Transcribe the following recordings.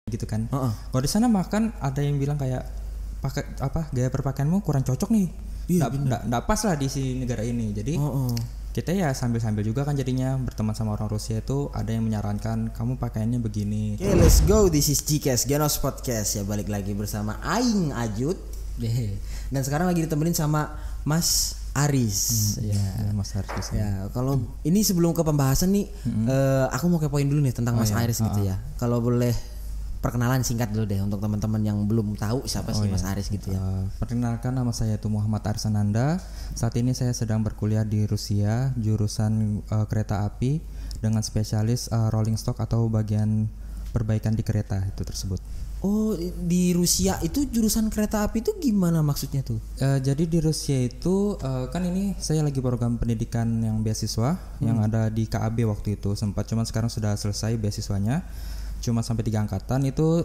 gitu kan. Kalau di sana makan ada yang bilang kayak pakai gaya berpakaianmu kurang cocok nih. Nggak pas lah di si negara ini. Jadi kita ya sambil-sambil juga kan jadinya berteman sama orang Rusia itu ada yang menyarankan kamu pakaiannya begini. Okay, let's go. This is GCast Genos Podcast ya, balik lagi bersama Aing Ajut. Dan sekarang lagi ditemenin sama Mas Aris. Ya, Mas Aris. Ya, kalau ini sebelum ke pembahasan nih, aku mau kepoin dulu nih tentang Mas Aris gitu ya. Kalau boleh perkenalan singkat dulu deh untuk teman-teman yang belum tahu siapa sih Mas Aris gitu ya. Perkenalkan, nama saya itu Muhammad Aris Ananda. Saat ini saya sedang berkuliah di Rusia, jurusan kereta api dengan spesialis rolling stock atau bagian perbaikan di kereta itu tersebut. Oh, di Rusia itu jurusan kereta api itu gimana maksudnya tuh? Jadi di Rusia itu kan ini saya lagi program pendidikan yang beasiswa yang ada di KAB waktu itu sempat, cuman sekarang sudah selesai beasiswanya. Cuma sampai 3 angkatan itu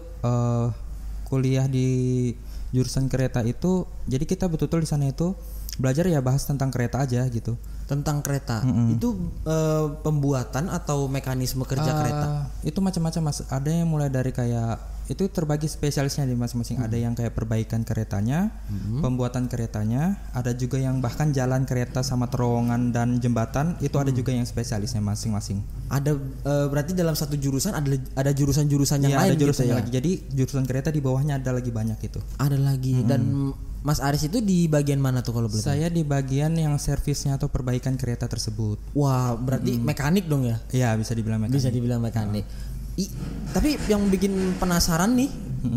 kuliah di jurusan kereta itu. Jadi kita betul-betul di sana itu belajar ya bahas tentang kereta aja gitu. Tentang kereta. Itu pembuatan atau mekanisme kerja kereta? Itu macam-macam Mas. Ada yang mulai dari kayak itu terbagi spesialisnya di masing-masing. Ada yang kayak perbaikan keretanya, pembuatan keretanya, ada juga yang bahkan jalan kereta sama terowongan dan jembatan itu ada juga yang spesialisnya masing-masing. Ada berarti dalam satu jurusan ada jurusan-jurusan yang lain ada jurusan gitu ya. lagi. Jadi jurusan kereta di bawahnya ada lagi banyak itu. Ada lagi. Dan Mas Aris itu di bagian mana tuh kalau boleh tahu? Saya di bagian yang servisnya atau perbaikan kereta tersebut. Wah, berarti mekanik dong ya? Iya, bisa dibilang mekanik. Bisa dibilang mekanik. Tapi yang bikin penasaran nih,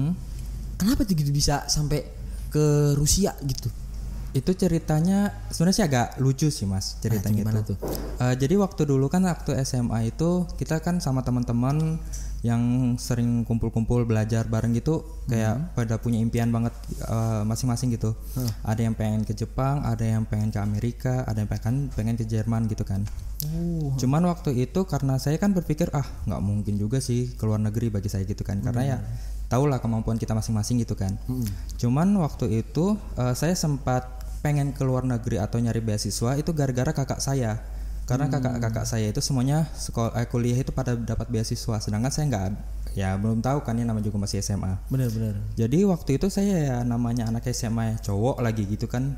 kenapa tuh gitu bisa sampai ke Rusia gitu? Itu ceritanya sebenarnya sih agak lucu sih Mas ceritanya itu. Jadi waktu dulu kan waktu SMA itu kita kan sama teman-teman yang sering kumpul-kumpul belajar bareng gitu, kayak pada punya impian banget masing-masing gitu. Ada yang pengen ke Jepang, ada yang pengen ke Amerika, ada yang pengen ke Jerman gitu kan. Cuman waktu itu karena saya kan berpikir nggak mungkin juga sih ke luar negeri bagi saya gitu kan, karena ya tahulah kemampuan kita masing-masing gitu kan. Cuman waktu itu saya sempat pengen ke luar negeri atau nyari beasiswa itu gara-gara kakak saya. Karena kakak saya itu semuanya kuliah itu pada dapat beasiswa, sedangkan saya nggak, ya belum tahu kan, ya namanya juga masih SMA. Benar-benar. Jadi waktu itu saya ya namanya anak SMA cowok lagi gitu kan,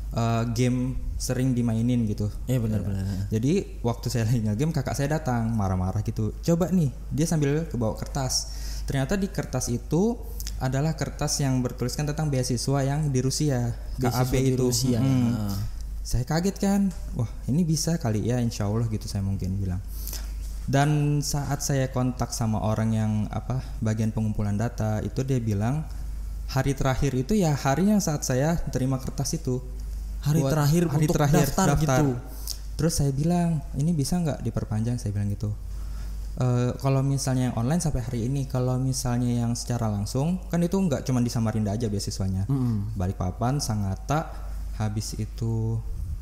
game sering dimainin gitu. Iya benar-benar. Jadi waktu saya lagi nge-game kakak saya datang marah-marah gitu. Coba nih, dia sambil kebawa kertas. Ternyata di kertas itu adalah kertas yang bertuliskan tentang beasiswa yang di Rusia, KAB itu. Rusia. Saya kaget kan, wah ini bisa kali ya, insya Allah gitu saya mungkin bilang. Dan saat saya kontak sama orang yang bagian pengumpulan data itu, dia bilang hari terakhir itu ya hari yang saat saya terima kertas itu. Hari terakhir daftar gitu. Terus saya bilang ini bisa nggak diperpanjang, saya bilang gitu. Kalau misalnya yang online sampai hari ini, kalau misalnya yang secara langsung kan itu nggak cuma di Samarinda aja beasiswanya, Balikpapan, Sangatta, habis itu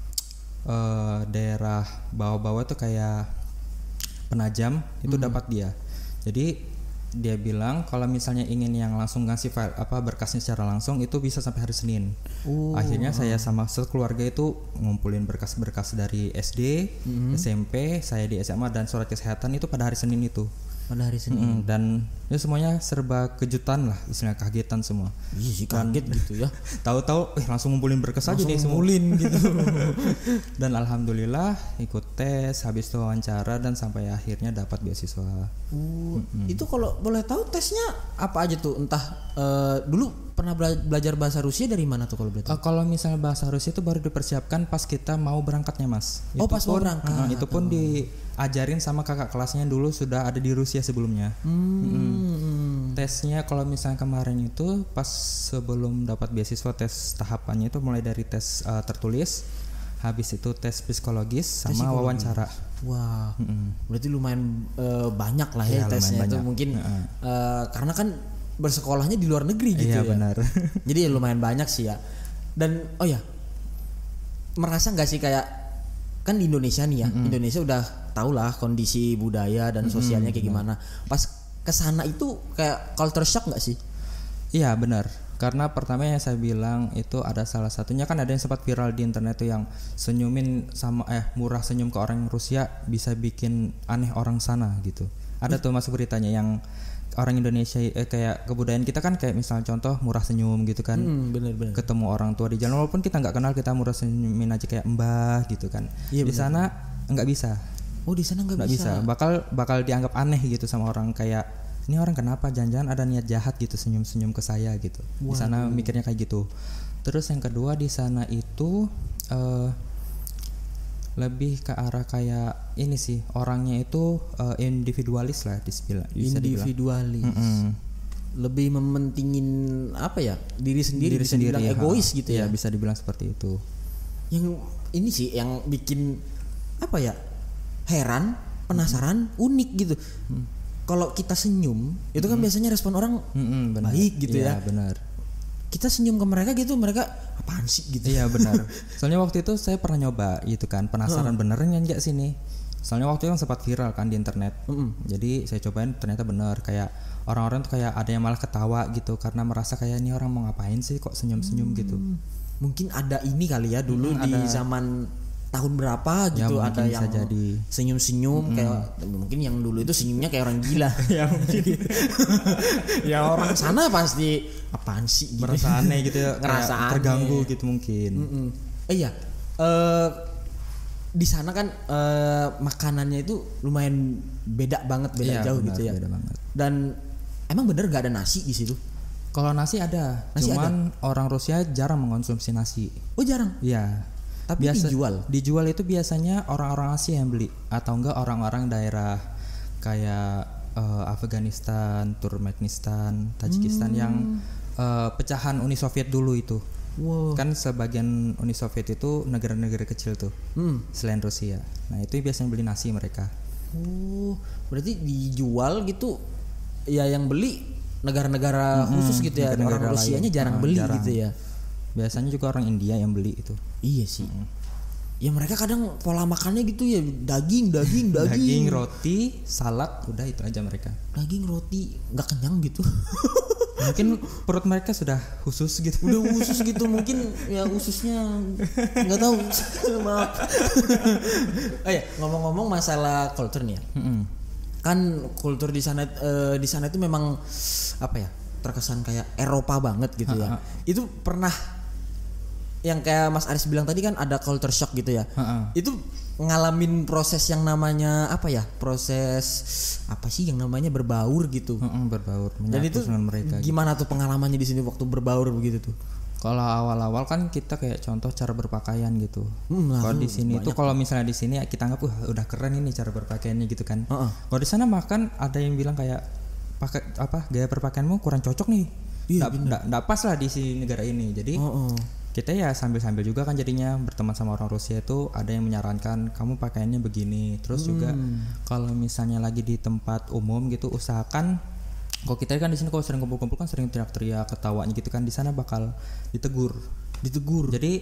daerah bawah-bawah tuh kayak Penajam itu dapat dia. Jadi dia bilang kalau misalnya ingin yang langsung ngasih file berkasnya secara langsung itu bisa sampai hari Senin. Akhirnya saya sama sekeluarga itu ngumpulin berkas-berkas dari SD, SMP, saya di SMA dan surat kesehatan itu pada hari Senin itu. Pada hari Senin. Dan ya semuanya serba kejutan lah, istilahnya kagetan semua. Iya sih, kaget gitu ya. Tahu-tahu langsung ngumpulin berkas aja deh, ngumpulin gitu. Dan alhamdulillah ikut tes, habis itu wawancara dan sampai akhirnya dapat beasiswa. Itu kalau boleh tahu tesnya apa aja tuh? Entah dulu pernah belajar bahasa Rusia dari mana tuh kalau boleh tahu? Kalau misalnya bahasa Rusia itu baru dipersiapkan pas kita mau berangkatnya Mas. Oh, pas mau berangkat. Itu pun diajarin sama kakak kelasnya dulu sudah ada di Rusia sebelumnya. Tesnya kalau misalnya kemarin itu pas sebelum dapat beasiswa, tes tahapannya itu mulai dari tes tertulis, habis itu tes psikologis sama wawancara. Wah, berarti lumayan banyak lah ya tesnya itu mungkin karena kan bersekolahnya di luar negeri gitu. Iya, benar. Jadi lumayan banyak sih ya. Dan merasa nggak sih kayak kan di Indonesia nih ya, Indonesia udah tau lah kondisi budaya dan sosialnya kayak gimana. Pas kesana itu kayak culture shock nggak sih? Iya benar. Karena pertama yang saya bilang itu ada salah satunya kan ada yang sempat viral di internet tuh yang senyumin sama murah senyum ke orang Rusia bisa bikin aneh orang sana gitu. Ada tuh masuk beritanya yang orang Indonesia kayak kebudayaan kita kan kayak misalnya contoh murah senyum gitu kan. Bener. Ketemu orang tua di jalan walaupun kita nggak kenal, kita murah senyumin aja kayak mbah gitu kan. Iya, di sana nggak bisa. Oh, di sana nggak bisa. Bakal dianggap aneh gitu sama orang, kayak ini orang kenapa, jangan-jangan ada niat jahat gitu senyum-senyum ke saya gitu. Di sana mikirnya kayak gitu. Terus yang kedua di sana itu lebih ke arah kayak ini sih, orangnya itu individualis lah bisa individualis. Lebih mementingin apa ya, diri sendiri ya, egois gitu ya. Bisa dibilang seperti itu. Yang ini sih yang bikin apa ya, heran, penasaran, unik gitu. Kalau kita senyum itu kan biasanya respon orang baik gitu ya. Benar. Kita senyum ke mereka gitu, mereka apaan sih gitu. Iya benar. Soalnya waktu itu saya pernah nyoba gitu kan, penasaran beneran enggak sini. Soalnya waktu itu kan sempat viral kan di internet. Jadi saya cobain, ternyata bener, kayak orang-orang tuh kayak ada yang malah ketawa gitu karena merasa kayak ini orang mau ngapain sih kok senyum-senyum gitu. Mungkin ada ini kali ya dulu di zaman tahun berapa gitu, ya, ada yang jadi senyum-senyum kayak mungkin yang dulu itu senyumnya kayak orang gila. Ya mungkin ya orang sana pasti apaan sih gitu. Merasa aneh gitu ya, ngerasa terganggu gitu mungkin. Iya. Di sana kan makanannya itu lumayan beda banget, jauh benar, gitu ya. Beda banget. Dan emang bener gak ada nasi di situ? Kalau nasi ada, cuman orang Rusia jarang mengkonsumsi nasi. Oh jarang? Iya. Tapi dijual itu biasanya orang-orang Asia yang beli, atau enggak orang-orang daerah kayak Afghanistan, Turkmenistan, Tajikistan yang pecahan Uni Soviet dulu itu. Kan sebagian Uni Soviet itu negara-negara kecil tuh, selain Rusia. Nah itu biasanya beli nasi mereka. Berarti dijual gitu ya, yang beli negara-negara khusus gitu ya. Orang Rusianya jarang beli gitu ya. Biasanya juga orang India yang beli itu. Iya sih. Ya mereka kadang pola makannya gitu ya, daging. Daging, roti, salad, udah itu aja mereka. Daging, roti, nggak kenyang gitu. Mungkin perut mereka sudah khusus gitu. Udah khusus gitu, mungkin ya khususnya nggak tahu. Maaf. Ngomong-ngomong masalah kultur nih ya. Kan kultur di sana itu memang apa ya, terkesan kayak Eropa banget gitu ya. Itu pernah yang kayak Mas Aris bilang tadi kan ada culture shock gitu ya. Itu ngalamin proses yang namanya apa ya, proses apa sih yang namanya berbaur gitu. Berbaur. Dan itu mereka, gimana tuh pengalamannya di sini waktu berbaur begitu tuh? Kalau awal-awal kan kita kayak contoh cara berpakaian gitu. Kalau di sini tuh, kalau misalnya di sini kita anggap udah keren ini cara berpakaiannya gitu kan. Kalau di sana makan ada yang bilang kayak pakai apa, gaya berpakaianmu kurang cocok nih. Nggak pas lah di sini negara ini. Jadi kita ya sambil-sambil juga kan jadinya berteman sama orang Rusia itu, ada yang menyarankan kamu pakaiannya begini. Terus juga kalau misalnya lagi di tempat umum gitu, usahakan, kalau kita kan di sini kalau sering kumpul-kumpul kan sering teriak-teriak, ketawanya gitu kan, di sana bakal ditegur. Jadi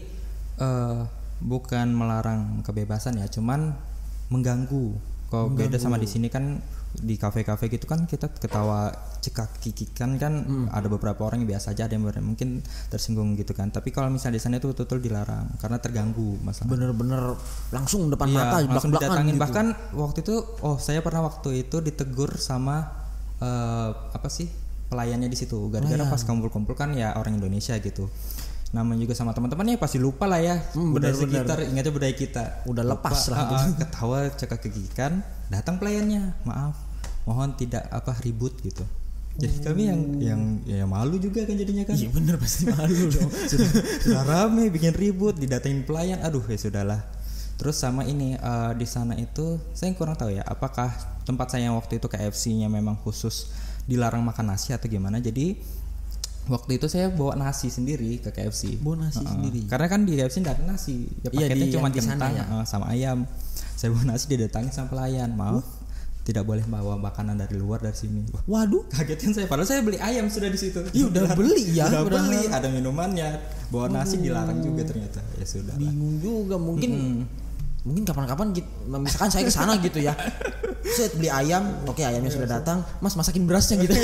bukan melarang kebebasan ya, cuman mengganggu. Kalau beda sama di sini kan di kafe-kafe gitu kan kita ketawa cekak kikikan kan ada beberapa orang yang biasa aja, ada yang mungkin tersinggung gitu kan. Tapi kalau misalnya di sana itu betul-betul dilarang karena terganggu masalah. Bener-bener langsung depan mata, langsung didatangin gitu. Bahkan waktu itu saya pernah waktu itu ditegur sama pelayannya di situ, gara-gara pas kumpul-kumpul kan ya orang Indonesia gitu. Namanya juga sama teman-temannya pasti lupa lah ya, budaya sekitar, ingatnya budaya kita udah lepas lah. Ketawa cekak kekikan, datang pelayannya, maaf mohon tidak ribut gitu. Jadi kami yang malu juga kan jadinya kan. Iya bener, pasti malu dong. sudah rame bikin ribut, didatengin pelayan, aduh ya sudahlah. Terus sama ini di sana itu saya kurang tahu ya, apakah tempat saya yang waktu itu KFC-nya memang khusus dilarang makan nasi atau gimana. Jadi waktu itu saya bawa nasi sendiri ke KFC. Bawa nasi sendiri. Karena kan di KFC enggak ada nasi. Ya paketnya cuma kentang sama ayam. Saya bawa nasi, didatangin sama pelayan. Maaf, tidak boleh bawa makanan dari luar dari sini. Waduh, kagetin saya. Padahal saya beli ayam sudah di situ. Ya udah beli ya. Udah beli, ada minumannya. Bawa nasi dilarang juga ternyata. Ya sudah. Bingung juga, mungkin kapan-kapan misalkan saya ke sana gitu ya. Saya beli ayam, oke ayamnya sudah datang, Mas masakin berasnya gitu.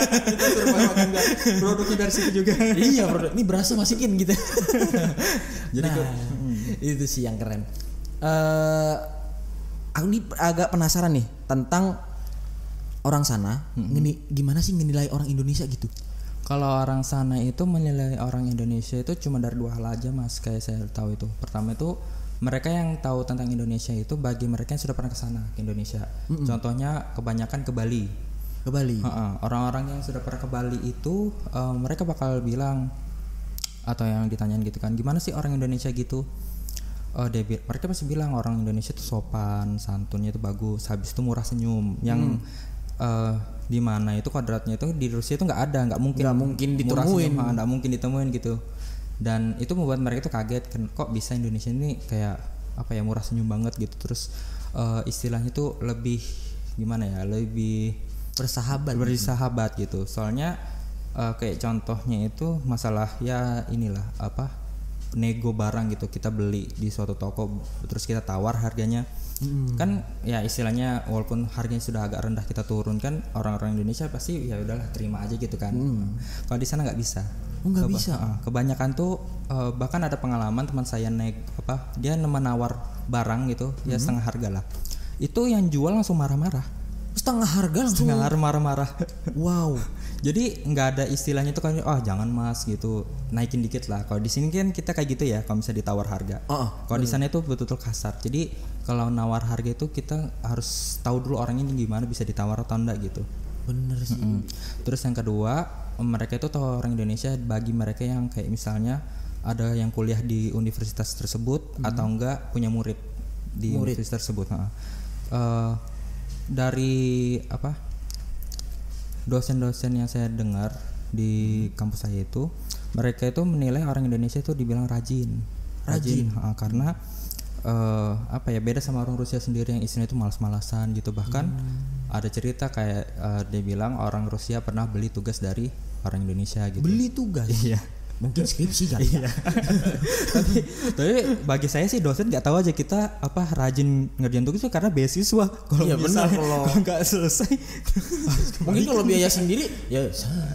Produknya dari situ juga. Iya, ini berasnya masukin gitu. Jadi itu sih yang keren. Aku nih agak penasaran nih tentang orang sana gimana sih menilai orang Indonesia gitu? Kalau orang sana itu menilai orang Indonesia itu cuma dari dua hal aja mas, kayak saya tahu itu. Pertama itu mereka yang tahu tentang Indonesia itu bagi mereka yang sudah pernah ke sana ke Indonesia. Contohnya kebanyakan ke Bali. Ke Bali. Orang-orang yang sudah pernah ke Bali itu mereka bakal bilang atau yang ditanyain gitu kan, gimana sih orang Indonesia gitu? Mereka pasti bilang orang Indonesia itu sopan, santunnya itu bagus, habis itu murah senyum. Yang di mana itu kodratnya itu di Rusia itu nggak mungkin ditemuin, nggak mungkin ditemuin gitu. Dan itu membuat mereka itu kaget kan, kok bisa Indonesia ini kayak apa ya, murah senyum banget gitu. Terus istilahnya itu lebih gimana ya, lebih bersahabat gitu. Soalnya kayak contohnya itu masalah ya inilah apa, nego barang gitu, kita beli di suatu toko terus kita tawar harganya. Kan ya istilahnya walaupun harganya sudah agak rendah kita turunkan, orang-orang Indonesia pasti ya udahlah terima aja gitu kan. Kalau di sana nggak bisa. Nggak bisa. Kebanyakan tuh bahkan ada pengalaman teman saya dia menawar barang gitu ya setengah harga lah. Itu yang jual langsung marah-marah. Setengah harga langsung marah-marah. Wow. Jadi nggak ada istilahnya tuh kan, jangan mas gitu, naikin dikit lah. Kalau di sini kan kita kayak gitu ya, kalau bisa ditawar harga. Kalau di sana itu betul-betul kasar. Jadi kalau nawar harga itu kita harus tahu dulu orangnya gimana, bisa ditawar atau enggak gitu. Bener sih. Terus yang kedua, mereka itu tahu orang Indonesia bagi mereka yang kayak misalnya ada yang kuliah di universitas tersebut atau enggak punya murid di universitas tersebut. Dari dosen-dosen yang saya dengar di kampus saya itu, mereka itu menilai orang Indonesia itu dibilang rajin. Karena beda sama orang Rusia sendiri yang istilahnya itu malas-malasan gitu. Bahkan ada cerita kayak dia bilang orang Rusia pernah beli tugas dari orang Indonesia gitu. Beli tugas? Iya. Mungkin skripsi kali ya. tapi bagi saya sih dosen nggak tahu aja kita rajin ngerjain tugas karena beasiswa. Kalau benar, kalau nggak selesai mungkin kalau biaya sendiri ya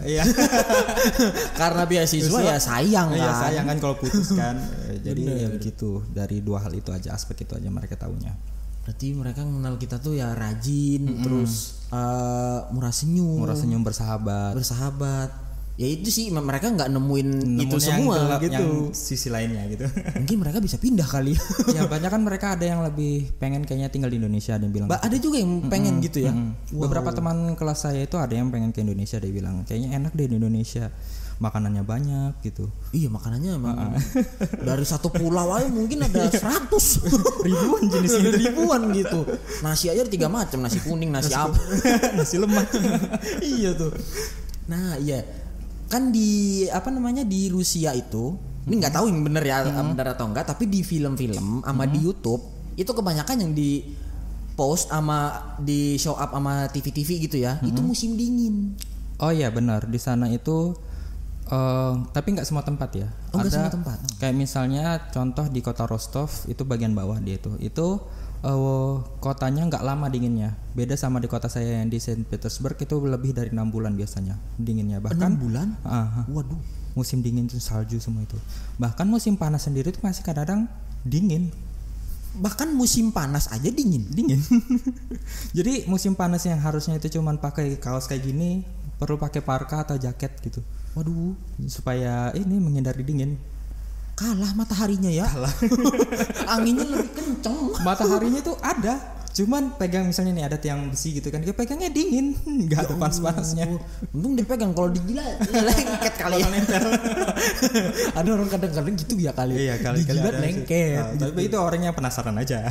karena beasiswa ya sayang kan. Iya sayang kan kalau putus kan. Jadi ya begitu, dari dua hal itu aja, aspek itu aja mereka tahunya. Berarti mereka mengenal kita tuh ya rajin, terus murah senyum, bersahabat. Ya itu sih, mereka nggak nemuin itu semua gelap, gitu. Yang sisi lainnya gitu. Mungkin mereka bisa pindah kali. Ya banyak kan mereka ada yang lebih pengen kayaknya tinggal di Indonesia, ada yang bilang. Ada juga yang pengen gitu ya. Wow. Beberapa teman kelas saya itu ada yang pengen ke Indonesia, dia bilang kayaknya enak deh di Indonesia. Makanannya banyak gitu. Iya, makanannya emang dari satu pulau aja mungkin ada 100 ribuan jenisnya, ribuan gitu. Nasi aja 3 macam, nasi kuning, nasi apa, nasi lemak. Iya tuh. Nah, iya. Kan di di Rusia itu, ini nggak tahu yang bener ya, benar atau enggak, tapi di film-film sama di YouTube itu kebanyakan yang di post sama di show up sama TV-TV gitu ya, itu musim dingin. Oh iya benar, di sana itu tapi nggak semua tempat ya. Nggak semua tempat. Kayak misalnya contoh di kota Rostov itu bagian bawah dia itu kotanya nggak lama dinginnya. Beda sama di kota saya yang di Saint Petersburg, itu lebih dari 6 bulan biasanya dinginnya. Bahkan 6 bulan? Waduh. Musim dingin itu salju semua itu. Bahkan musim panas sendiri itu masih kadang-kadang dingin. Bahkan musim panas aja dingin. Jadi musim panas yang harusnya itu cuman pakai kaos kayak gini, perlu pakai parka atau jaket gitu. Waduh, supaya ini menghindari dingin. Kalah mataharinya ya. Kalah. Anginnya lebih kenceng. Mataharinya tuh ada, cuman pegang misalnya nih ada tiang besi gitu kan, dia pegangnya dingin, nggak ada panas-panasnya. Untung dipegang, kalau digila lengket kali ya. Ada orang kadang-kadang gitu ya kali. Iya, kali-kali lengket. Tapi itu orangnya penasaran aja.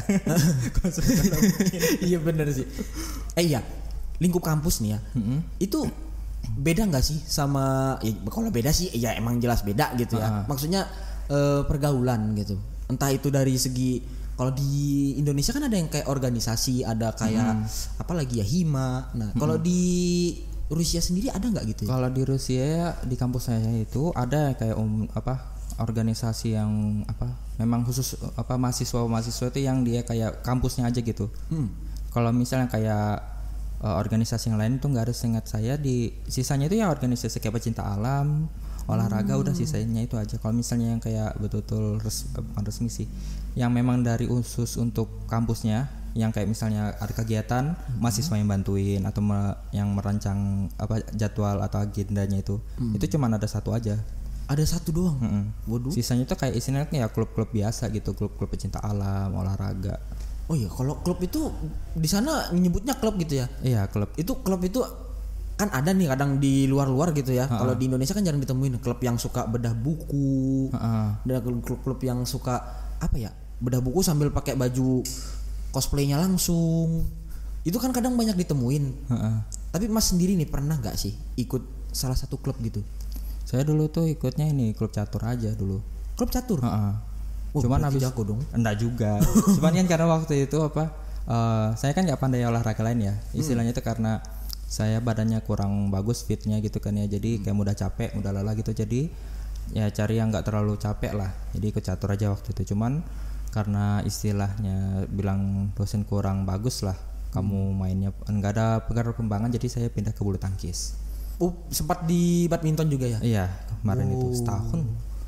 Iya benar sih. Iya, lingkup kampus nih ya. Itu beda nggak sih sama? Ya, kalau beda sih, ya emang jelas beda gitu ya. Maksudnya pergaulan gitu. Entah itu dari segi, kalau di Indonesia kan ada yang kayak organisasi, ada kayak apalagi ya hima. Nah, kalau di Rusia sendiri ada nggak gitu ya? Kalau di Rusia di kampus saya itu ada kayak organisasi yang memang khusus mahasiswa itu yang dia kayak kampusnya aja gitu. Kalau misalnya kayak organisasi yang lain itu nggak ada, seingat saya di sisanya itu ya organisasi kayak pecinta alam, olahraga, udah sisanya itu aja. Kalau misalnya yang kayak betul-betul bukan resmi sih, yang memang dari khusus untuk kampusnya, yang kayak misalnya ada kegiatan mahasiswa yang bantuin atau yang merancang apa jadwal atau agendanya itu cuman ada satu aja. Ada satu doang. Waduh. Sisanya itu kayak istilahnya ya klub-klub biasa gitu, klub-klub pecinta alam, olahraga. Oh iya, kalau klub itu di sana nyebutnya klub gitu ya? Iya, klub. Klub itu kan ada nih kadang di luar-luar gitu ya. Kalau di Indonesia kan jarang ditemuin klub yang suka bedah buku. Dan klub-klub yang suka apa ya? Bedah buku sambil pakai baju cosplaynya langsung. Itu kan kadang banyak ditemuin. Tapi Mas sendiri nih pernah nggak sih ikut salah satu klub gitu? Saya dulu tuh ikutnya ini klub catur aja dulu. Klub catur? Cuman habis jago dong. Enggak juga. Cuman kan karena waktu itu saya kan nggak pandai olahraga lain ya. Istilahnya itu karena saya badannya kurang bagus fitnya gitu kan ya. Jadi kayak mudah capek, mudah lelah gitu. Jadi ya cari yang nggak terlalu capek lah. Jadi ikut catur aja waktu itu. Cuman karena istilahnya bilang dosen kurang bagus lah. Kamu mainnya nggak ada perkembangan. Jadi saya pindah ke bulu tangkis. Sempat di badminton juga ya? Iya, kemarin itu setahun.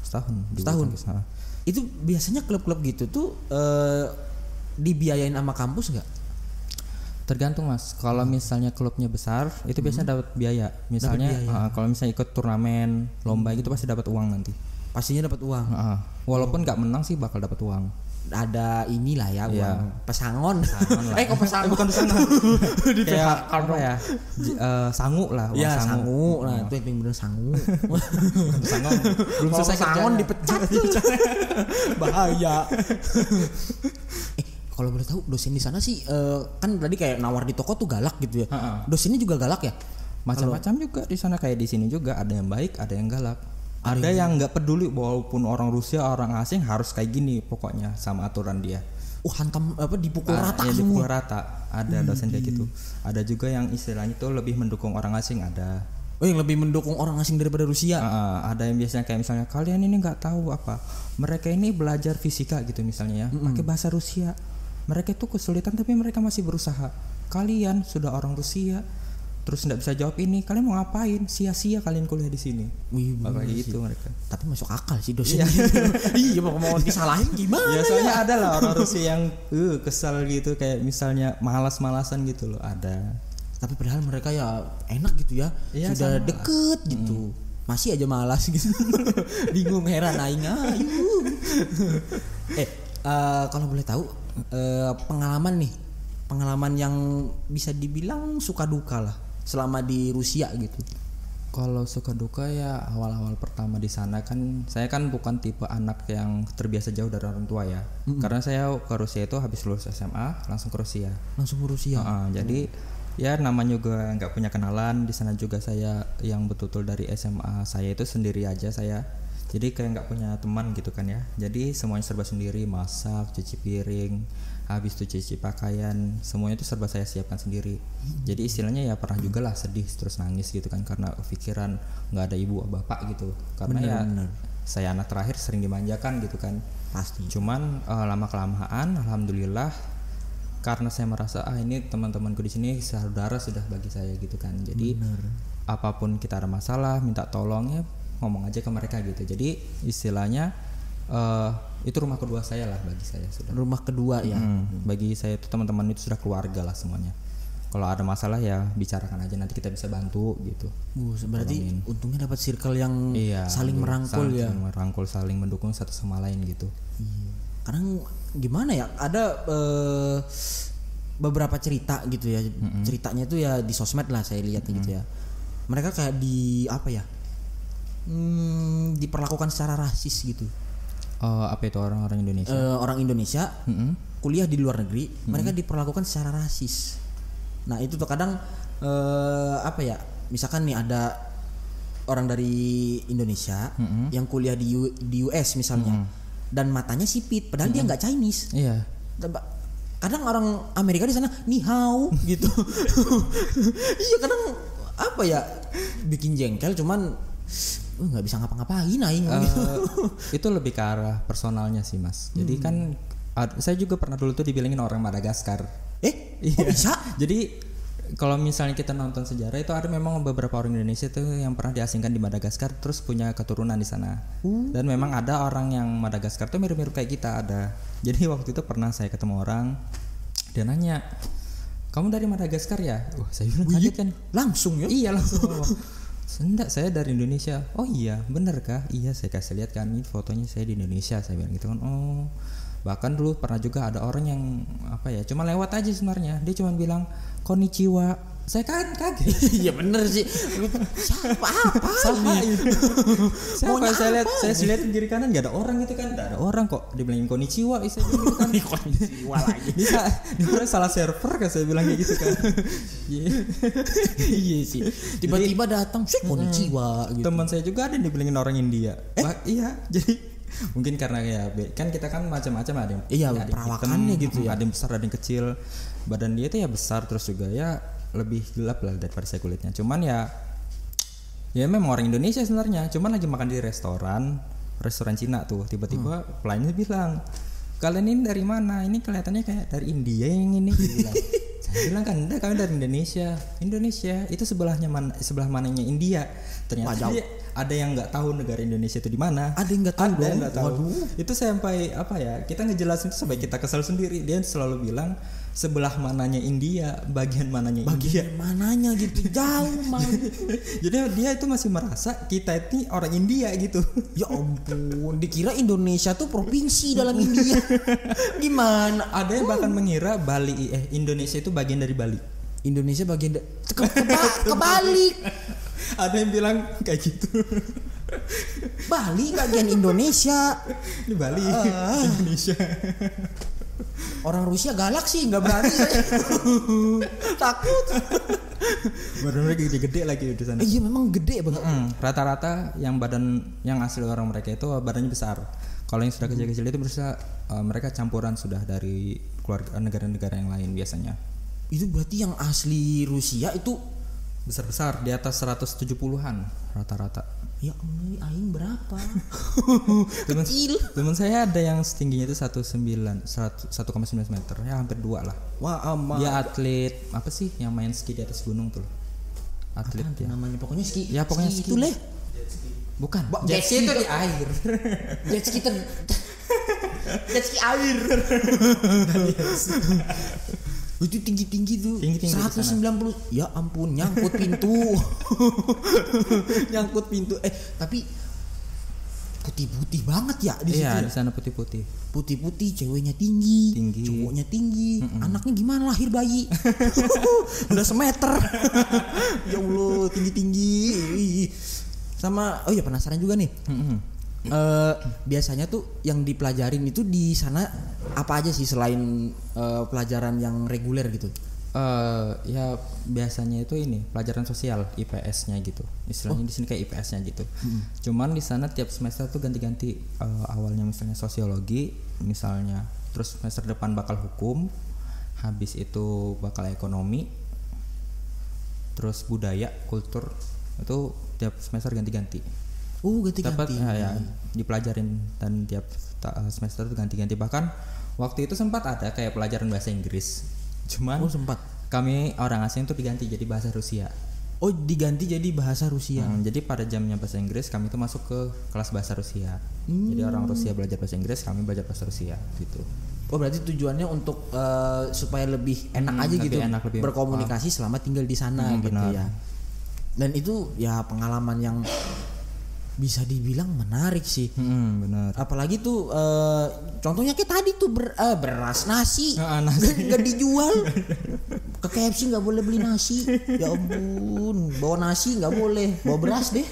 Itu biasanya klub-klub gitu tuh dibiayain sama kampus nggak? Tergantung Mas. Kalau misalnya klubnya besar, itu biasanya dapat biaya. Misalnya kalau misalnya ikut turnamen, lomba gitu pasti dapat uang nanti. Pastinya dapat uang. Walaupun nggak menang sih bakal dapat uang. Ada inilah ya uang pesangon. Lah. Kok pesangon? Bukan pesangon. Kayak apa ya? Sangu lah. Iya sangu. Nah itu yang bener sangu. Sangu. Belum selesai pesangon dipecat. Bahaya. Kalau boleh tahu dosen di sana sih kan tadi kayak nawar di toko tuh galak gitu ya. Dosennya juga galak ya? Macam-macam juga di sana kayak di sini juga, ada yang baik, ada yang galak. Ada yang nggak peduli walaupun orang Rusia, orang asing harus kayak gini pokoknya sama aturan dia. Hantam dipukul rata ya, semua. Dipukul rata. Ada dosen kayak gitu. Ada juga yang istilahnya tuh lebih mendukung orang asing ada. Yang lebih mendukung orang asing daripada Rusia. Ada yang biasanya kayak misalnya kalian ini nggak tahu apa. Mereka ini belajar fisika gitu misalnya ya, pakai bahasa Rusia. Mereka itu kesulitan tapi mereka masih berusaha. Kalian sudah orang Rusia, terus nggak bisa jawab ini, kalian mau ngapain? Sia-sia kalian kuliah di sini. Kayak gitu mereka. Tapi masuk akal sih dosen. Iya mau disalahin gimana? Ya soalnya ada lah orang Rusia yang kesal gitu kayak misalnya malas-malasan gitu loh ada. Tapi padahal mereka ya enak gitu ya, sudah sama. Deket gitu. Masih aja malas gitu. Bingung heran aing ayu. Kalau boleh tahu pengalaman yang bisa dibilang suka duka lah selama di Rusia gitu. Kalau suka duka ya awal-awal pertama di sana kan saya kan bukan tipe anak yang terbiasa jauh dari orang tua ya. Karena saya ke Rusia itu habis lulus SMA langsung ke Rusia. Jadi ya namanya juga nggak punya kenalan di sana juga. Saya yang betul-betul dari SMA saya itu sendiri aja saya. Jadi kayak nggak punya teman gitu kan ya. Jadi semuanya serba sendiri, masak, cuci piring, habis itu cuci pakaian, semuanya itu serba saya siapkan sendiri. Jadi istilahnya ya pernah juga lah sedih terus nangis gitu kan karena pikiran nggak ada ibu bapak gitu. Karena bener. Saya anak terakhir sering dimanjakan gitu kan. Pasti. Cuman lama kelamaan alhamdulillah karena saya merasa ini teman-temanku di sini saudara sudah bagi saya gitu kan. Jadi apapun kita ada masalah minta tolong ya ngomong aja ke mereka gitu. Jadi istilahnya itu rumah kedua saya lah bagi saya sudah. Rumah kedua ya. Bagi saya itu teman-teman itu sudah keluarga lah semuanya. Kalau ada masalah ya bicarakan aja nanti kita bisa bantu gitu. Berarti untungnya dapat circle yang saling merangkul ya. Saling merangkul, saling mendukung satu sama lain gitu. Iya. Kadang gimana ya? Ada beberapa cerita gitu ya. Ceritanya itu ya di sosmed lah saya lihat gitu ya. Mereka kayak diperlakukan secara rasis gitu. Apa itu orang-orang Indonesia? Orang Indonesia kuliah di luar negeri, mereka diperlakukan secara rasis. Nah itu tuh kadang misalkan nih ada orang dari Indonesia yang kuliah di US misalnya, dan matanya sipit, padahal dia nggak Chinese. Iya. Kadang orang Amerika di sana ni hao gitu. Iya kadang bikin jengkel, cuman nggak bisa ngapa-ngapain aing. Itu lebih ke arah personalnya sih mas. Jadi kan saya juga pernah dulu tuh dibilangin orang Madagaskar. Kok bisa? Jadi kalau misalnya kita nonton sejarah itu ada memang beberapa orang Indonesia tuh yang pernah diasingkan di Madagaskar terus punya keturunan di sana. Dan memang ada orang yang Madagaskar tuh mirip-mirip kayak kita ada. Jadi waktu itu pernah saya ketemu orang Dia nanya, kamu dari Madagaskar ya? Saya bilang kaget kan. Langsung ya? Iya langsung. Enggak, saya dari Indonesia. Oh iya, bener kah? Iya, saya kasih lihat kan, ini fotonya saya di Indonesia. Saya bilang gitu kan. Oh, bahkan dulu pernah juga ada orang yang apa ya, cuma lewat aja sebenarnya. Dia cuma bilang konnichiwa. Saya kan kaget. Iya bener sih. Siapa ini? Siapa? Saya lihat kiri kanan nggak ada orang gitu kan. Nggak ada orang kok. Dibilangin konnichiwa. Saya bilang gitu kan. Konnichiwa lagi. Dia salah server kan, saya bilang kayak gitu kan. Iya sih. Tiba-tiba datang konnichiwa gitu. Teman saya juga ada yang dibilangin orang India. Iya, jadi mungkin karena ya kan kita kan macam-macam, ada yang perawakannya gitu ya. Ada yang besar, ada yang kecil. Badan dia itu ya besar, terus juga ya lebih gelap lah daripada saya kulitnya. Cuman ya memang orang Indonesia sebenarnya. Cuman lagi makan di restoran Cina tuh, tiba-tiba pelayannya bilang, kalian ini dari mana? Ini kelihatannya kayak dari India yang ini. Bilang. Saya bilang kan, enggak, kami dari Indonesia itu sebelah mananya India. Ternyata ada yang nggak tahu negara Indonesia itu di mana. Ada yang nggak tahu dong. Waduh. Itu sampai apa ya? Kita ngejelasin itu sampai kita kesal sendiri. Dia selalu bilang sebelah mananya India, bagian mananya gitu, jauh banget. Jadi dia itu masih merasa kita ini orang India gitu. Ya ampun, dikira Indonesia tuh provinsi dalam India. Gimana? Ada yang bahkan mengira Indonesia itu bagian dari Bali. Indonesia bagian kebalik. Ada yang bilang kayak gitu. Bali bagian Indonesia. Ini Bali, Indonesia. Orang Rusia galak sih, nggak berani saya. Takut. Badan mereka gede-gede lagi di sana. Iya memang gede banget. Rata-rata yang asli orang mereka itu badannya besar. Kalau yang sudah kecil-kecil itu mereka campuran sudah dari keluarga negara-negara yang lain biasanya. Itu berarti yang asli Rusia itu besar-besar di atas 170-an rata-rata. Ya aing berapa? Kecil. Teman saya ada yang setingginya itu 1,9 meter, ya hampir 2 lah. Wah, dia atlet apa sih yang main ski di atas gunung tuh? Atlet ya. Namanya pokoknya ski. Ya pokoknya ski. Itu leh. Bukan. Jet ski itu di air. Jet ski air. Itu tinggi tuh. Tinggi 190. Ya ampun, nyangkut pintu. Nyangkut pintu. Tapi putih-putih banget ya di situ. Iya, di sana putih-putih. Putih-putih, ceweknya tinggi. Cowoknya tinggi. Anaknya gimana lahir bayi? Udah semeter. Ya Allah, tinggi-tinggi. Sama penasaran juga nih. Biasanya tuh yang dipelajarin itu di sana apa aja sih selain pelajaran yang reguler gitu? Ya biasanya itu ini pelajaran sosial, IPS-nya gitu. Istilahnya di sini kayak IPS-nya gitu. Cuman di sana tiap semester tuh ganti-ganti. Awalnya misalnya sosiologi, misalnya, terus semester depan bakal hukum, habis itu bakal ekonomi, terus budaya, kultur. Itu tiap semester ganti-ganti. Ganti-ganti. Ya, dipelajarin dan tiap semester itu ganti-ganti. Bahkan waktu itu sempat ada kayak pelajaran bahasa Inggris. Cuman sempat. Kami orang asing itu diganti jadi bahasa Rusia. Diganti jadi bahasa Rusia. Jadi pada jamnya bahasa Inggris kami itu masuk ke kelas bahasa Rusia. Jadi orang Rusia belajar bahasa Inggris, kami belajar bahasa Rusia gitu. Berarti tujuannya untuk supaya lebih enak aja gitu. Lebih berkomunikasi selama tinggal di sana gitu ya. Dan itu ya pengalaman yang bisa dibilang menarik sih. Benar. Apalagi tuh contohnya kayak tadi tuh beras nasi nggak dijual. Ke KFC nggak boleh beli nasi. Ya ampun, bawa nasi nggak boleh, bawa beras deh.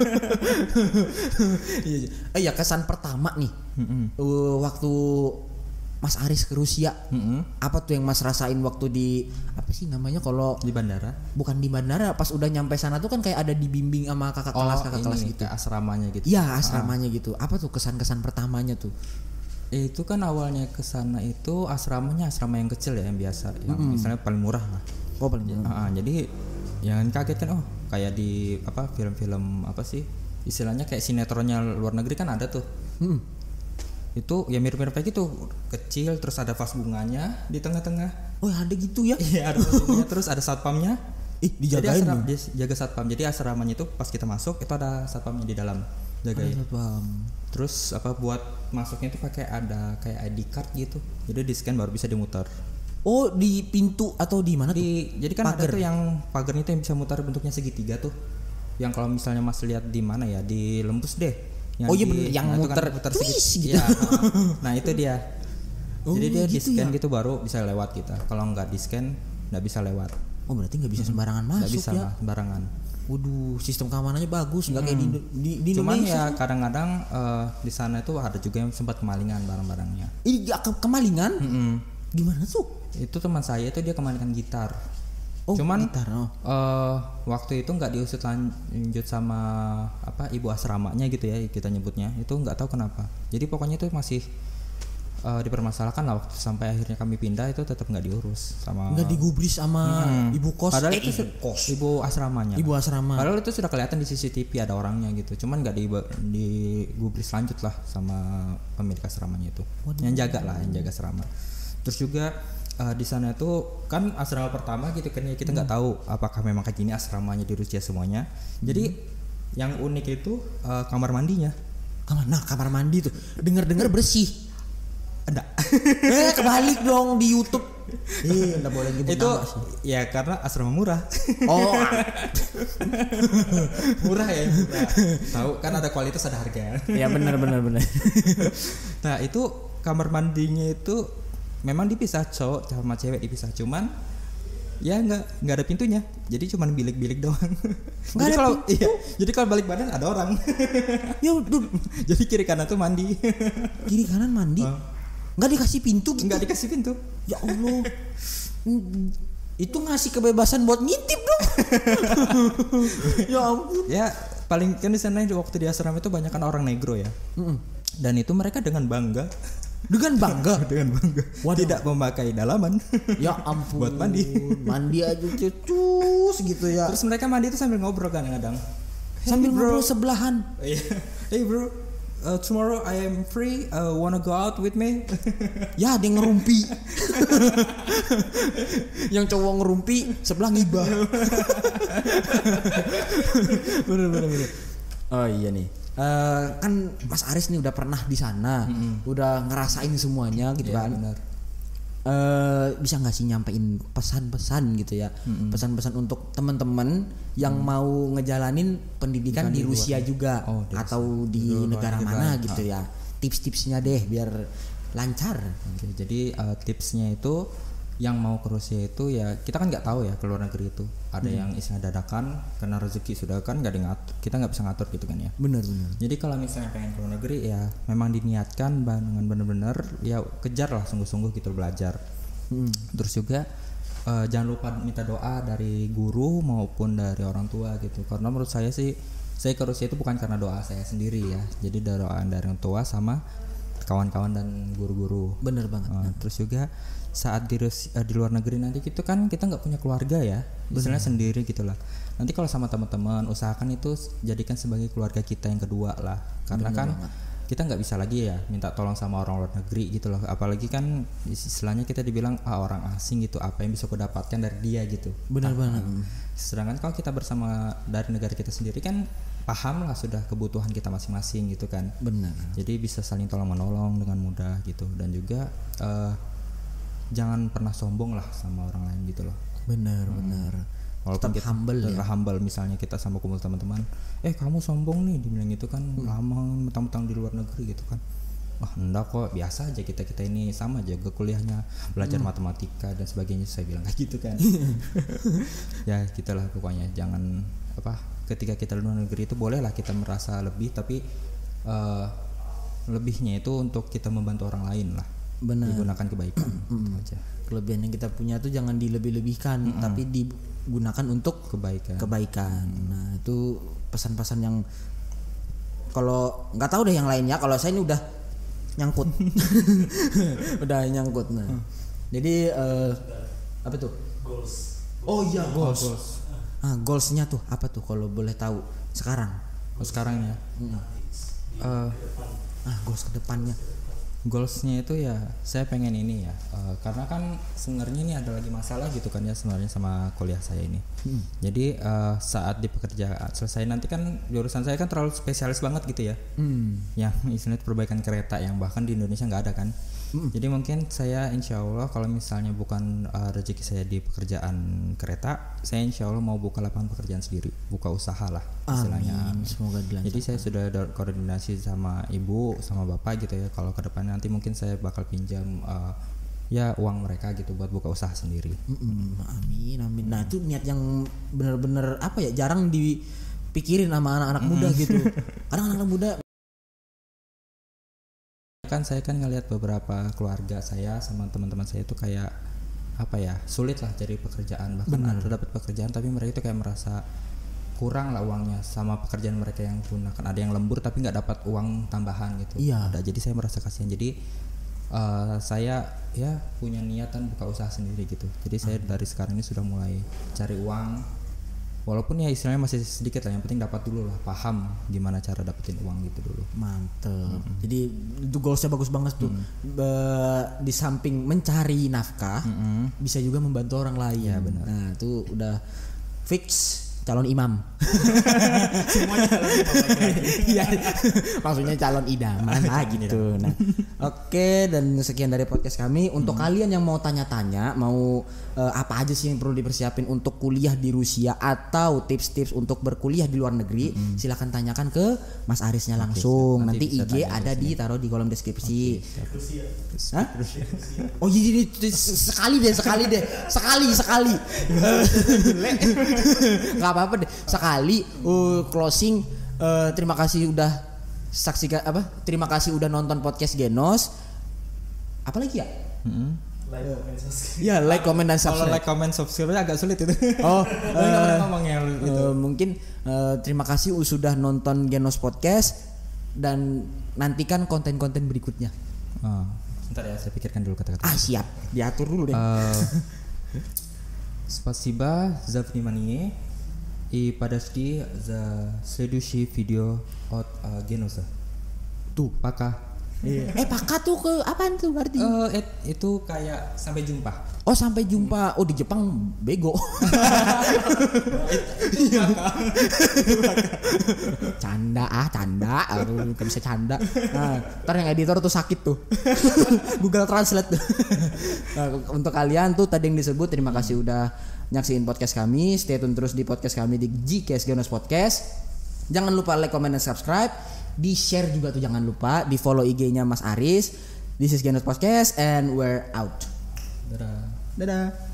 Ya kesan pertama nih waktu Mas Aris ke Rusia, apa tuh yang Mas rasain waktu di apa sih namanya kalau di bandara? Bukan di bandara, pas udah nyampe sana tuh kan kayak ada dibimbing sama kakak kelas gitu. Asramanya gitu. Iya, asramanya gitu. Apa tuh kesan-kesan pertamanya tuh? Itu kan awalnya ke sana itu asrama yang kecil ya, yang biasa, yang misalnya paling murah lah. Paling murah. Jadi yang kaget kan kayak di film-film apa sih? Istilahnya kayak sinetronnya luar negeri kan ada tuh. Itu ya mirip-mirip kayak gitu, kecil, terus ada vas bunganya di tengah-tengah. Ada gitu ya? Iya, ada vas bunganya, terus ada satpamnya. Dijagain. Dia jaga satpam. Jadi asramanya itu pas kita masuk itu ada satpamnya di dalam jagain. Ada satpam. Terus buat masuknya itu pakai ada kayak ID card gitu. Jadi di scan baru bisa dimuter. Oh, di pintu atau di mana tuh? Jadi kan ada tuh yang pagar itu yang bisa mutar bentuknya segitiga tuh. Yang kalau misalnya Mas lihat di mana ya, di Lembus deh. Yang bener, yang muter gitu. Ya, nah itu dia. Jadi dia di scan gitu baru bisa lewat kita. Kalau nggak di scan nggak bisa lewat. Oh berarti nggak bisa sembarangan masuk nggak bisa ya? Sembarangan. Waduh, sistem keamanannya bagus, nggak kayak di Cuman Indonesia. ya kadang-kadang di sana itu ada juga yang sempat kemalingan barang-barangnya. Ini kemalingan? Gimana tuh? Itu teman saya itu dia kemalingan gitar. Oh, Cuman gitar. waktu itu nggak diusut lanjut sama ibu asramanya gitu ya kita nyebutnya. Itu nggak tahu kenapa. Jadi pokoknya itu masih dipermasalahkan lah waktu sampai akhirnya kami pindah itu tetap nggak diurus sama. Nggak digubris sama ibu kos. Padahal itu ibu asramanya. Ibu asrama. Padahal itu sudah kelihatan di CCTV ada orangnya gitu. Cuman nggak digubris lanjut lah sama pemilik asramanya itu. Yang jaga asrama. Terus juga di sana itu kan asrama pertama gitu kan ya, kita nggak tahu apakah memang kayak gini asramanya di Rusia semuanya. Jadi yang unik itu kamar mandinya. Kamar mandi tuh dengar bersih. Enggak. Kebalik dong di YouTube. Enggak boleh nyebut itu nama sih. Ya karena asrama murah. Oh. Murah ya. Tahu kan ada kualitas ada harga. Ya benar. Nah, itu kamar mandinya itu memang dipisah, cowok sama cewek dipisah, cuman ya nggak ada pintunya, jadi cuman bilik-bilik doang. Jadi kalau balik badan ada orang. Ya jadi kiri kanan tuh mandi. Kiri kanan mandi. Nggak dikasih pintu gitu. Nggak dikasih pintu. Ya Allah. Itu ngasih kebebasan buat ngintip dong. Ya ampun. Ya paling kan di sana waktu di asrama itu banyak kan orang negro ya. Dan itu mereka dengan bangga. Waduh. Tidak memakai dalaman. Ya ampun. Buat mandi. Mandi aja cus gitu ya. Terus mereka mandi itu sambil ngobrol kadang-kadang. Sambil ngobrol sebelahan. Hey bro, tomorrow I am free. Wanna go out with me? Ya dia ngerumpi. Yang cowok ngerumpi sebelah ngibah. Bener. Oh iya nih. Kan Mas Aris nih udah pernah di sana, udah ngerasain semuanya gitu kan. Benar. Bisa nggak sih nyampein pesan-pesan gitu ya, pesan-pesan untuk teman-teman yang mau ngejalanin pendidikan di Rusia juga atau di negara mana gitu ya, tips-tipsnya deh biar lancar. Oke, jadi tipsnya itu yang mau ke Rusia itu ya kita kan nggak tahu ya ke luar negeri itu ada yang isinya dadakan karena rezeki sudah kan nggak ngatur, kita nggak bisa ngatur gitu kan ya. Benar. Jadi kalau misalnya pengen ke luar negeri ya memang diniatkan dengan benar-benar ya kejar lah sungguh-sungguh gitu belajar. Terus juga jangan lupa minta doa dari guru maupun dari orang tua gitu, karena menurut saya sih saya ke Rusia itu bukan karena doa saya sendiri ya, jadi doa dari orang tua sama kawan-kawan dan guru-guru. Bener banget. Terus juga saat di luar negeri nanti gitu kan kita nggak punya keluarga ya, misalnya sendiri gitulah. Nanti kalau sama teman-teman usahakan itu jadikan sebagai keluarga kita yang kedua lah, karena kan kita nggak bisa lagi ya minta tolong sama orang luar negeri gitu loh, apalagi kan istilahnya kita dibilang orang asing gitu, apa yang bisa aku dapatkan dari dia gitu. Benar banget. Sedangkan kalau kita bersama dari negara kita sendiri kan paham lah sudah kebutuhan kita masing-masing gitu kan. Benar. Jadi bisa saling tolong menolong dengan mudah gitu, dan juga jangan pernah sombong lah sama orang lain gitu loh. Benar. Walaupun tetap kita humble misalnya kita sama kumpul teman-teman, kamu sombong nih dibilang gitu kan, lama mentang-mentang di luar negeri gitu kan. Wah enggak kok, biasa aja kita ini sama aja ke kuliahnya belajar matematika dan sebagainya, saya bilang kayak gitu kan. Ya gitulah pokoknya, jangan ketika kita di luar negeri itu bolehlah kita merasa lebih, tapi lebihnya itu untuk kita membantu orang lain lah. Benar. Digunakan kebaikan. Aja. Kelebihan yang kita punya tuh jangan dilebih-lebihkan, tapi digunakan untuk kebaikan. Nah itu pesan-pesan yang kalau nggak tahu deh yang lainnya, kalau saya ini udah nyangkut. Udah nyangkut. Nah jadi apa tuh? Goals. Oh iya goals. Goalsnya tuh apa tuh kalau boleh tahu sekarang? Sekarang ya. Goals ke depannya. Goalsnya itu ya saya pengen ini ya, karena kan sebenarnya ini ada lagi masalah gitu kan ya sebenarnya sama kuliah saya ini. Jadi saat di pekerjaan selesai nanti kan jurusan saya kan terlalu spesialis banget gitu ya, yang istilahnya perbaikan kereta yang bahkan di Indonesia nggak ada kan. Jadi mungkin saya insya Allah kalau misalnya bukan rezeki saya di pekerjaan kereta, saya insya Allah mau buka lapangan pekerjaan sendiri, buka usaha lah istilahnya. Amin. Semoga dilancarkan. Jadi saya sudah koordinasi sama ibu sama bapak gitu ya, kalau ke depannya nanti mungkin saya bakal pinjam ya uang mereka gitu buat buka usaha sendiri. Amin amin. Nah itu niat yang benar-benar apa ya, jarang dipikirin sama anak-anak muda gitu. Karena anak-anak muda kan saya kan ngelihat beberapa keluarga saya sama teman-teman saya itu kayak apa ya, sulit lah cari pekerjaan, bahkan ada dapat pekerjaan tapi mereka itu kayak merasa kurang lah uangnya sama pekerjaan mereka yang gunakan, ada yang lembur tapi nggak dapat uang tambahan gitu. Iya. Ada, jadi saya merasa kasihan, jadi saya ya punya niatan buka usaha sendiri gitu. Jadi saya dari sekarang ini sudah mulai cari uang, walaupun ya istilahnya masih sedikit lah, yang penting dapat dulu lah, paham gimana cara dapetin uang gitu dulu. Mantep. Jadi itu goalsnya bagus banget tuh. Di samping mencari nafkah, bisa juga membantu orang lain. Ya, benar. Nah itu udah fix calon imam. Semuanya calon imam. Iya. Maksudnya calon idaman lah gitu. Nah, oke, dan sekian dari podcast kami. Untuk kalian yang mau tanya-tanya, mau apa aja sih yang perlu dipersiapin untuk kuliah di Rusia atau tips-tips untuk berkuliah di luar negeri, silakan tanyakan ke Mas Arisnya langsung. Nanti IG ada ditaruh di kolom deskripsi. Hah? Oh iya, sekali deh. Gak apa-apa deh. Sekali closing. Terima kasih udah saksikan terima kasih udah nonton podcast Genos. Apalagi ya? Like, comment, dan subscribe. Kalau like, comment, subscribe agak sulit itu. Ngomongnya gitu. Mungkin terima kasih sudah nonton Genos Podcast dan nantikan konten-konten berikutnya. Bentar ya, saya pikirkan dulu kata-kata. Siap, diatur dulu deh. Spasiba za vнимание и подожди за следующий видео от Genosa. Tuh, Paka. Paka tuh ke apaan tuh berarti? Itu kayak sampai jumpa. Oh, sampai jumpa. Oh, di Jepang bego. Canda. Gak bisa canda. Nah, ntar yang editor tuh sakit tuh. Google Translate tuh. Nah, untuk kalian tuh tadi yang disebut, terima kasih udah nyaksiin podcast kami. Stay tune terus di podcast kami di GKS Genos Podcast. Jangan lupa like, comment, dan subscribe. Di share juga tuh jangan lupa. Di follow IG-nya Mas Aris. This is Genos Podcast and we're out. Dadah.